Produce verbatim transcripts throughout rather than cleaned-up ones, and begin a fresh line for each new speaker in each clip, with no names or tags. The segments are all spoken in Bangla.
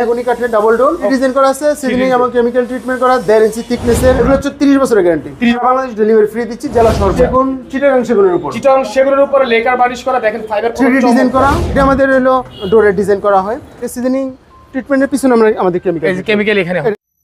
মেহগনি কাঠের ডাবল ডোর ডিজাইন করা আছে, সিজনিং এবং কেমিক্যাল ট্রিটমেন্ট করা, দেড় ইঞ্চি থিকনেসের। এগুলো হচ্ছে ত্রিশ বছরের গ্যারান্টি। বাংলাদেশ ডেলিভারি ফ্রি দিচ্ছি জেলা শহর। সেগুন চিটাগাং সেগুনের উপর,
চিটাগাং সেগুনের উপর লেকার বানিশ করা, দেখেন ফাইবার
থ্রি ডি ডিজাইন করা। এটা আমাদের হলো ডোরের ডিজাইন করা হয়। সিজনিং ট্রিটমেন্টের পিছনে আমরা আমাদের কেমিক্যাল
কেমিক্যাল এখানে।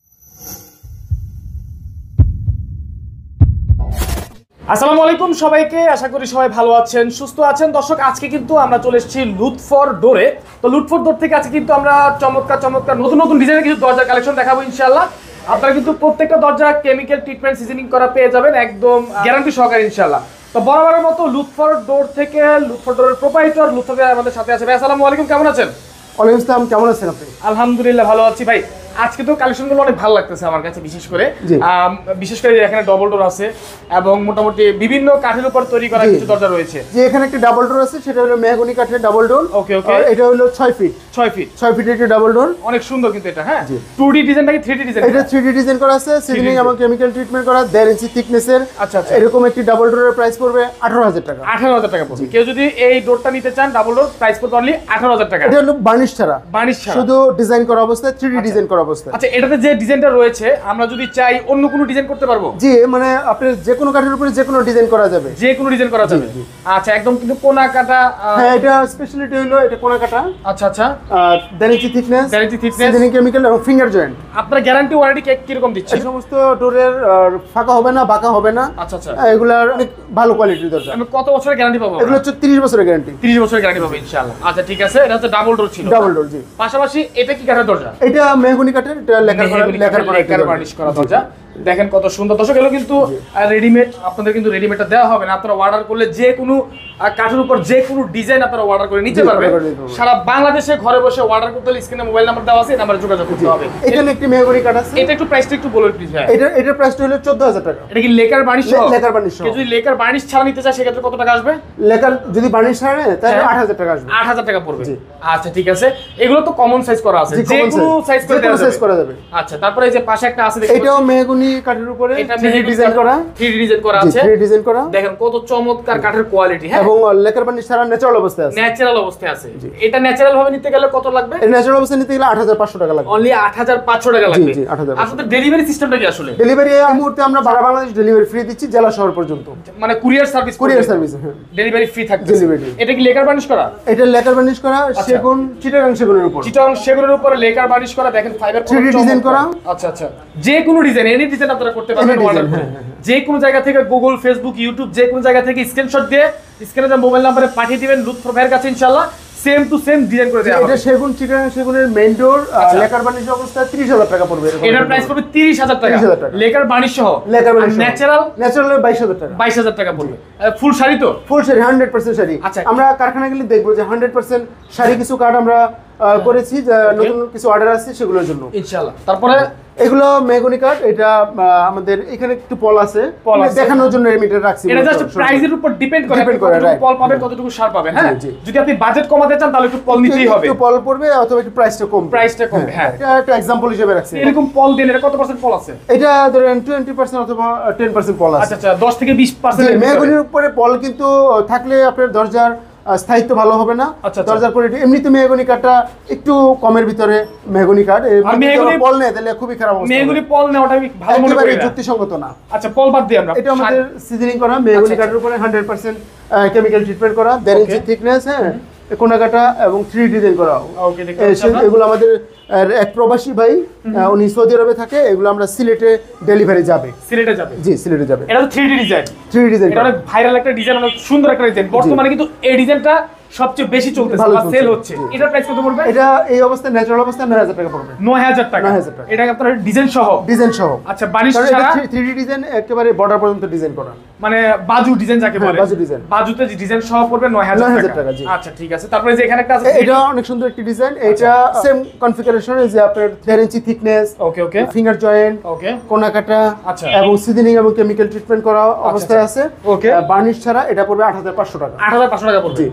আসসালামু আলাইকুম সবাইকে, আশা করি সবাই ভালো আছেন, সুস্থ আছেন। দর্শক, আজকে কিন্তু আমরা চলে এসেছি লুৎফর ডোরে। তো লুৎফর ডোর থেকে আজকে কিন্তু আমরা চমৎকার চমৎকার নতুন নতুন ডিজাইনের কিছু দরজার কালেকশন দেখাবো ইনশাআল্লাহ। আপনারা কিন্তু প্রত্যেকটা দরজা কেমিক্যাল ট্রিটমেন্ট সিজনিং করা পেয়ে যাবেন একদম গ্যারান্টি সহকারে ইনশাআল্লাহ। তো বরাবরের মতো লুৎফর ডোর থেকে লুৎফর ডোরের প্রোপাইটর লুৎফর ভাই আমাদের সাথে আছে। ভাই আসসালামু আলাইকুম, কেমন আছেন?
ওয়ালাইকুম আসসালাম, কেমন আছেন আপনি?
আলহামদুলিল্লাহ ভালো আছি ভাই। আজকে তো কালেকশনগুলো অনেক ভালো লাগতেছে আমার কাছে, বিশেষ করে বিশেষ করে এখানে ডবল ডোর আছে এবং মোটামুটি বিভিন্ন কাঠের উপর তৈরি করা কিছু দরজা রয়েছে।
যে এখানে একটা ডাবল ডোর আছে, সেটা হলো মেহগনি কাঠের ডাবল ডোর।
ওকে ওকে,
এটা হলো ছয় ফিট
ছয় ফিট
ছয় ফিটের একটা ডাবল ডোর,
অনেক সুন্দর কিন্তু এটা। হ্যাঁ, টু ডি ডিজাইন নাকি থ্রি ডি ডিজাইন?
এটা থ্রি ডি ডিজাইন করা আছে, সিজনিং এবং কেমিক্যাল ট্রিটমেন্ট করা, দেড় ইঞ্চি থিকনেসের।
আচ্ছা আচ্ছা,
এরকম একটি ডাবল ডোরের প্রাইস পড়বে আঠারো হাজার টাকা।
আঠারো হাজার টাকা পড়বে। কেউ যদি এই ডোরটা নিতে চান ডাবল ডোর, প্রাইস পড়বে অনলি আঠারো হাজার টাকা।
এটা হলো বার্নিশ ছাড়া,
বার্নিশ ছাড়া,
শুধু ডিজাইন করা অবস্থায়, থ্রি ডি ডিজাইন করা অবস্থায়।
আচ্ছা, এটাতে যে ডিজাইনটা রয়েছে আমরা যদি চাই অন্য কোনো ডিজাইন করতে পারবো?
জি, মানে আপনি যে কোনো কাঠের উপরে যে কোনো ডিজাইন করা যাবে,
যে কোনো ডিজাইন করা যাবে। আচ্ছা, একদম কিন্তু কোনা কাটা।
হ্যাঁ, এটা স্পেশালিটি হলো এটা কোনা কাটা।
আচ্ছা আচ্ছা,
দেড় ইঞ্চি থিকনেস,
দেড় ইঞ্চি থিকনেস,
সিজনিং কেমিক্যাল এবং ফিঙ্গার জয়েন্ট।
আপনার গ্যারান্টি ওয়ারেন্টি কি রকম দিচ্ছে?
এই সমস্ত ডোরের ফাঁকা হবে না, বাঁকা হবে না।
আচ্ছা আচ্ছা,
এগুলার অনেক ভালো কোয়ালিটির দরজা।
আমি কত বছরের গ্যারান্টি পাবো?
এগুলো হচ্ছে ত্রিশ বছরের গ্যারান্টি।
ত্রিশ বছরের গ্যারান্টি পাবো ইনশাআল্লাহ। আচ্ছা ঠিক আছে, এটা হচ্ছে ডাবল ডোর ছিল।
ডাবল ডোর, জি।
পাশাপাশি এটা কি কাঠের দরজা?
এটা মেহগনি কাঠের, এটা লেকার লেকার
লেকার বার্নিশ করা দরজা। দেখেন কত সুন্দর। দর্শক, এগুলো কিন্তু রেডিমেড, আপনাদের কিন্তু রেডিমেডটা দেওয়া হবে না। আপনারা অর্ডার করলে যে কোনো কাঠের উপর যে কোনো ডিজাইন আপনারা অর্ডার করে নিতে পারবেন। সারা বাংলাদেশে ঘরে বসে অর্ডার করতে হলে স্ক্রিনে মোবাইল নাম্বার দেওয়া আছে, এই নাম্বারে যোগাযোগ করতে হবে।
এখানে একটি মেহগনি কাঠ আছে,
এটা একটু প্রাইসটা একটু বলুন প্লিজ ভাই।
এটা এটার প্রাইসটা হলো চোদ্দ হাজার টাকা।
এটা কি লেকার বার্নিশ সহ?
লেকার বার্নিশ সহ।
কেউ যদি লেকার বার্নিশ ছাড়া নিতে চায় সেক্ষেত্রে কত টাকা আসবে?
লেকার যদি বার্নিশ ছাড়া নেয় তাহলে আট হাজার টাকা আসবে।
আট হাজার টাকা পড়বে। আচ্ছা ঠিক আছে, এগুলো তো কমন সাইজ করা আছে, যে কোনো সাইজ করে দেওয়া যাবে।
করা যাবে।
আচ্ছা, তারপরে এই যে পাশে একটা আছে দেখুন,
এটাও মেহগনি কাঠের উপরে
এটা
থ্রি ডি ডিজাইন করা,
থ্রি ডি ডিজাইন করা আছে।
থ্রি ডি ডিজাইন করা,
দেখেন কত চমৎকার কাঠের কোয়ালিটি। হ্যাঁ,
এবং লেকার বার্নিশ ছাড়া ন্যাচারাল অবস্থায় আছে।
ন্যাচারাল অবস্থায় আছে। এটা ন্যাচারাল ভাবে নিতে গেলে কত লাগবে?
এই ন্যাচারাল অবস্থায় নিতে গেলে আট হাজার পাঁচশো টাকা লাগবে।
অনলি আট হাজার পাঁচশো টাকা লাগবে।
জি জি, আট হাজার।
আপনাদের ডেলিভারি সিস্টেমটা কি আসলে?
ডেলিভারি এই মুহূর্তে আমরা সারা বাংলাদেশ ডেলিভারি ফ্রি দিচ্ছি জেলা শহর পর্যন্ত।
মানে কুরিয়ার সার্ভিস?
কুরিয়ার সার্ভিস, হ্যাঁ।
ডেলিভারি ফ্রি থাকবে।
ডেলিভারি।
এটা কি লেকার বার্নিশ করা?
এটা লেকার বার্নিশ করা, সেগুন চিটাগাং সেগুনের উপর।
চিটাগাং সেগুনের উপর লেকার বার্নিশ করা, দেখেন ফাইবার
থ্রি ডি ডিজাইন করা।
আচ্ছা আচ্ছা, যে কোনো ডিজাইন, এনি ডিজাইন আপনারা করতে পারবেন অর্ডার করে। যে কোনো জায়গা থেকে গুগল, ফেসবুক, ইউটিউব, যে কোনো জায়গা থেকে স্ক্রিনশট দিয়ে স্ক্রিনে যে মোবাইল নম্বরে পাঠিয়ে দিবেন লুৎফর ভাইয়ের কাছে, ইনশাআল্লাহ সেম টু সেম ডিজাইন করে দেওয়া হবে।
এটা সেগুন চিটাগাং সেগুনের মেইন ডোর, লেকার বার্নিশ অবস্থায় ত্রিশ হাজার টাকা পড়বে।
এটার প্রাইস পড়বে ত্রিশ হাজার টাকা, লেকার বার্নিশ সহ।
লেকার বার্নিশ
ন্যাচারাল
ন্যাচারাল বাইশ হাজার টাকা।
বাইশ হাজার টাকা পড়বে। ফুল শাড়ি তো?
ফুল শাড়ি, হান্ড্রেড পার্সেন্ট শাড়ি।
আচ্ছা,
আমরা কারখানা গেলে দেখবো যে হান্ড্রেড পার্সেন্ট শাড়ি কিছু কার্ড আমরা করেছি, নতুন কিছু অর্ডার আছে সেগুলোর জন্য
ইনশাআল্লাহ। তারপরে
এগুলো মেহগনি কাঠ, এটা আমাদের এখানে একটু পল আছে, দেখানোর জন্য রেমিটার রাখছি।
এটা জাস্ট প্রাইসের উপর ডিপেন্ড করে, কতটুকু পল পাবেন, কতটুকু সার পাবেন। হ্যাঁ, যদি আপনি বাজেট কমাতে চান তাহলে একটু পল নিতেই হবে।
একটু পল পড়বে অথবা একটু প্রাইসটা কম,
প্রাইসটা কম। হ্যাঁ,
এটা একটা एग्जांपल হিসেবে রাখছি।
এরকম পল দেন, এটা কত পার্সেন্ট পল আছে?
এটা ধরেন বিশ পার্সেন্ট অথবা দশ পার্সেন্ট পল আছে।
আচ্ছা আচ্ছা, দশ থেকে বিশ পার্সেন্ট।
মেহগনির উপরে পল কিন্তু থাকলে আপনার দরজার স্থায়িত্ব ভালো হবে না। দরজার কোয়ালিটি এমনিতে মেহগনি কাঠটা একটু কমের ভিতরে, মেহগনি কাঠ পল নেই তাহলে খুবই খারাপ অবস্থা।
মেহগনি পল নেওয়াটা ভালো মনে করি না,
যুক্তিসঙ্গত না।
আচ্ছা, পল বাদ দিই আমরা।
এটা আমাদের সিজনিং করা মেহগনি কাঠের উপরে হান্ড্রেড পার্সেন্ট কেমিক্যাল ট্রিটমেন্ট করা, দেড় ইঞ্চি থিকনেস, হ্যাঁ, কোনা কাটা এবং থ্রি ডি ডিজাইন করা।
ওকে, দেখুন
এগুলো আমাদের এক প্রবাসী ভাই, উনি সৌদি আরবে থাকে। এগুলো আমরা সিলেটে ডেলিভারি যাবে।
সিলেটে যাবে?
জি, সিলেটে যাবে।
এটা তো three D design.
Three D design,
এটা অনেক ভাইরাল একটা ডিজাইন, অনেক সুন্দর একটা ডিজাইন। বর্তমানে কিন্তু এই ডিজাইনটা সবচেয়ে বেশি চলতেছে, বা সেল হচ্ছে। এটার প্রাইস কত পড়বে?
এটা এই অবস্থায় ন্যাচারাল অবস্থায় নয় হাজার টাকা পড়বে।
নয় হাজার টাকা। এটা আপনার ডিজাইন সহ? ডিজাইন সহ। আচ্ছা, বানিশ ছাড়া
থ্রি ডি ডিজাইন, একেবারে বর্ডার পর্যন্ত ডিজাইন করা,
মানে বাজু ডিজাইন যাকে বলে।
বাজু ডিজাইন,
বাজুতে ডিজাইন সহ পড়বে নয় হাজার টাকা। আচ্ছা ঠিক আছে, তারপরে যে এখানে একটা আছে,
এটা অনেক সুন্দর একটা ডিজাইন। এটা সেম কনফিগারেশন, যে আপনার দেড় inch thickness,
okay okay,
finger joint,
okay,
কোনা কাটা,
আচ্ছা,
এবং সিজনিং এবং কেমিক্যাল ট্রিটমেন্ট করা অবস্থায় আছে।
ওকে,
বার্নিশ ছাড়া এটা পড়বে আট হাজার পাঁচশো টাকা।
আট হাজার পাঁচশো টাকা পড়বে। ভাই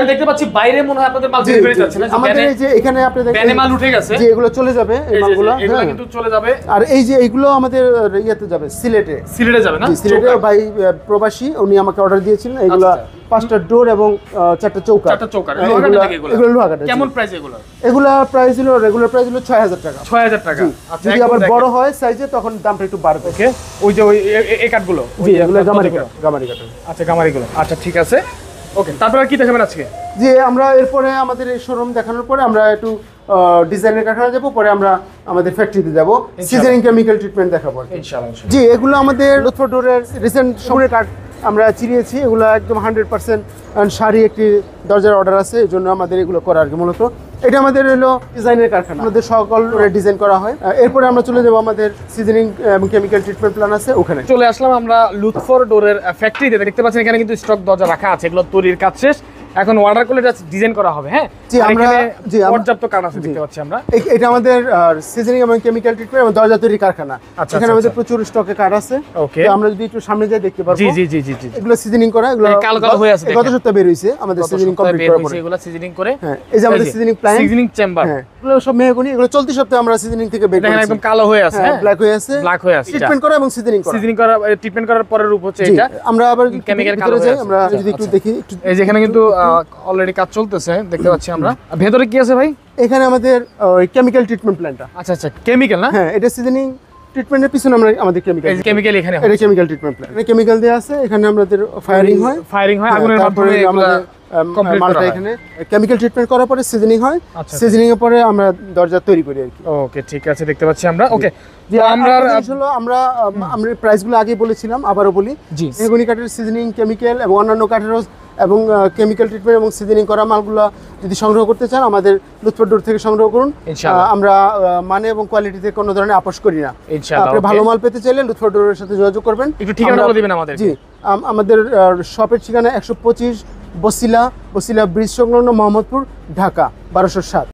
দেখতে পাচ্ছি বাইরে মনে হয় আপনাদের মাল ডেলিভারি যাচ্ছে না,
আমাদের এই যে এখানে আপনাদের
ভ্যানে মাল উঠে গেছে,
যে এগুলো চলে যাবে এই মালগুলো,
এগুলো কিন্তু চলে যাবে।
আর এই যে এইগুলো আমাদের ইয়েতে যাবে সিলেটে,
সিলেটে যাবে না?
সিলেটে ভাই প্রবাসী উনি আমাকে অর্ডার দিয়েছিলেন। এগুলো পাঁচটা ডোর এবং চারটা চৌকাঠ।
চারটা চৌকাঠ লোহাকাটা নাকি এগুলো?
এগুলো লোহাকাটা।
কেমন প্রাইস এগুলো?
এগুলা প্রাইস হলো রেগুলার প্রাইস হলো ছয় হাজার টাকা।
ছয় হাজার টাকা। আচ্ছা,
যদি আবার বড় হয় সাইজে তখন দামটা একটু বাড়বে।
ওকে, ওই যে ওই এই কাঠগুলো,
জি এগুলো গামারি কাঠ, গামারি কাঠ।
আচ্ছা, গামারিগুলো। আচ্ছা ঠিক আছে, ওকে। তারপরে কি দেখাবেন আজকে?
যে আমরা এরপরে আমাদের এই শোরুম দেখানোর পরে আমরা একটু ডিজাইনের কারখানা যাব, পরে আমরা আমাদের ফ্যাক্টরিতে যাব, সিজনিং কেমিক্যাল ট্রিটমেন্ট দেখাবো
ইনশাআল্লাহ।
জি এগুলো আমাদের লুৎফর ডোরের রিসেন্ট সময়ের কাঠ আমরা চিরিয়েছি। এগুলো একদম হান্ড্রেড পার্সেন্ট শাড়ি একটি দরজার অর্ডার আছে, এই জন্য আমাদের এগুলো করা আর কি। মূলত এটা আমাদের হলো ডিজাইনের কারখানা, আমাদের সকল ডিজাইন করা হয়। এরপরে আমরা চলে যাবো আমাদের সিজনিং এবং কেমিক্যাল ট্রিটমেন্ট প্ল্যান আছে, ওখানে
চলে আসলাম আমরা লুৎফর ডোরের ফ্যাক্টরিতে। দেখতে পাচ্ছেন এখানে কিন্তু স্টক দরজা রাখা আছে, এগুলো তৈরির কাজ শেষ, এখন অর্ডার করলে এটা ডিজাইন করা হবে। হ্যাঁ
জি, আমরা জি
পর্যাপ্ত কাঠ আছে দেখতে পাচ্ছি আমরা।
এটা আমাদের সিজনিং এবং কেমিক্যাল ট্রিটমেন্ট এবং দরজা তৈরির কারখানা। এখানে আমাদের প্রচুর স্টকে কাঠ আছে।
ওকে,
আমরা যদি একটু সামনে যাই দেখতে পারবো।
জি জি জি জি জি
এগুলো সিজনিং করা, এগুলো
কালো কালো হয়ে আছে,
গত সপ্তাহে বের হইছে আমাদের সিজনিং কমপ্লিট করার পরে।
এগুলো সিজনিং করে,
হ্যাঁ এই যে আমাদের সিজনিং প্ল্যান,
সিজনিং চেম্বার,
হ্যাঁ এগুলো সব মেহগনি। এগুলো চলতি সপ্তাহে আমরা সিজনিং থেকে বের করেছি।
একদম কালো হয়ে আছে, হ্যাঁ
ব্ল্যাক হয়ে আছে,
ব্ল্যাক হয়ে আছে।
ট্রিটমেন্ট করা এবং সিজনিং করা,
সিজনিং করা, ট্রিটমেন্ট করার পরের রূপ হচ্ছে এটা।
আমরা আবার
কেমিক্যাল
কালো হয়ে আছে। আমরা যদি একটু দেখি,
এই যে এখানে কিন্তু অলরেডি কাজ চলতেছে দেখতে পাচ্ছি আমরা। ভেতরে কি আছে ভাই?
এখানে আমাদের ওই কেমিক্যাল ট্রিটমেন্ট প্ল্যানটা।
আচ্ছা আচ্ছা, কেমিক্যাল না?
হ্যাঁ এটা সিজনিং ট্রিটমেন্টের পিছনে আমরা আমাদের কেমিক্যাল,
এই যে কেমিক্যাল এখানে
এটা কেমিক্যাল ট্রিটমেন্ট প্ল্যান। এটা কেমিক্যাল দেয়া আছে, এখানে আমাদের ফায়ারিং হয়,
ফায়ারিং হয় আগুনের মাধ্যমে। এগুলা কমপ্লিট করা হয় এখানে।
কেমিক্যাল ট্রিটমেন্ট করার পরে সিজনিং হয়, সিজনিং এর পরে আমরা দরজা তৈরি করি আর কি।
ওকে ঠিক আছে, দেখতে পাচ্ছি আমরা। ওকে,
যে আমরা আসলে আমরা আমরা প্রাইসগুলো আগেই বলেছিলাম, আবারও বলি। মেহগনি কাঠের সিজনিং কেমিক্যাল এবং অন্যান্য কাঠেরও এবং কেমিক্যাল ট্রিটমেন্ট এবং সিজনিং করা মালগুলো যদি সংগ্রহ করতে চান আমাদের লুৎফর ডোর থেকে সংগ্রহ করুন। আমরা মানে এবং কোয়ালিটিতে কোনো ধরনের আপোষ করি না। আপনি ভালো মাল পেতে চাইলে লুৎফর ডোরের সাথে যোগাযোগ করবেন।
একটু ঠিকানা বলে দিবেন আমাদের।
জি, আমাদের শপের ঠিকানা একশো পঁচিশ বসিলা বসিলা ব্রিজ সংলগ্ন মোহাম্মদপুর, ঢাকা বারোশো সাত।